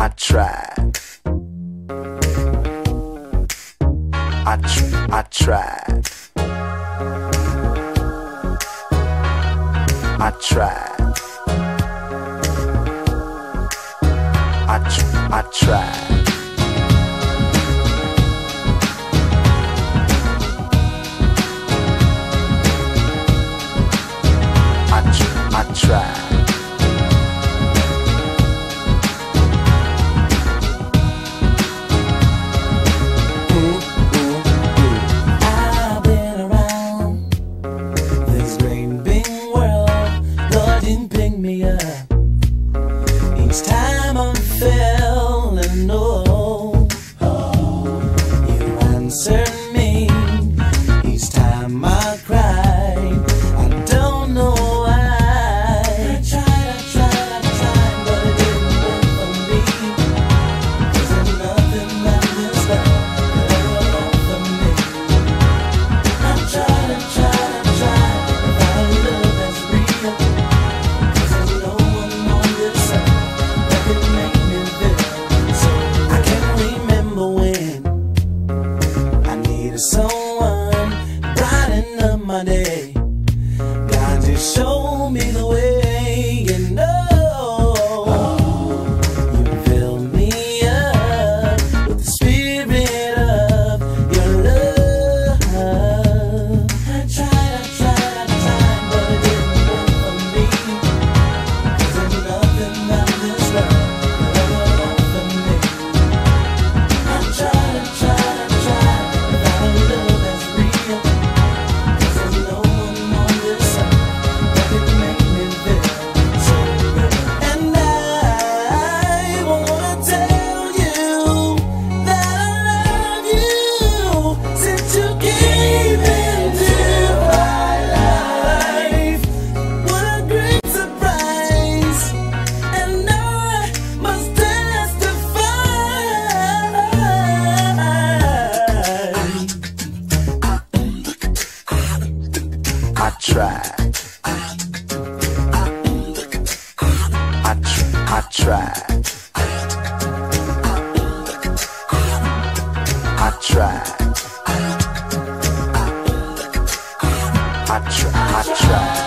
I tried. I tried. I tried. I tried. I tried. I've been around this great big world. Lord didn't pick me up. Each time I fell and no, you answered me. Each time I cried, I don't know why. I tried, but it didn't work for me. 'Cause there's nothing that this world could ever offer me. I tried, without a love that's real. 'Cause there's no one on this earth that could make me feel so. I can remember when I needed someone brighten up my day. God just showed me the way, you know. You filled me up with the spirit of your love. I tried, but it didn't work for me. 'Cause there's nothing that this world could ever offer me. I tried, without a love that's real. 'Cause there's no one on this earth that could make me feel so real. And I wanna tell you that I love you since you came into my life. What a great surprise, and I must testify. I tried. I tried. I tried. I tried.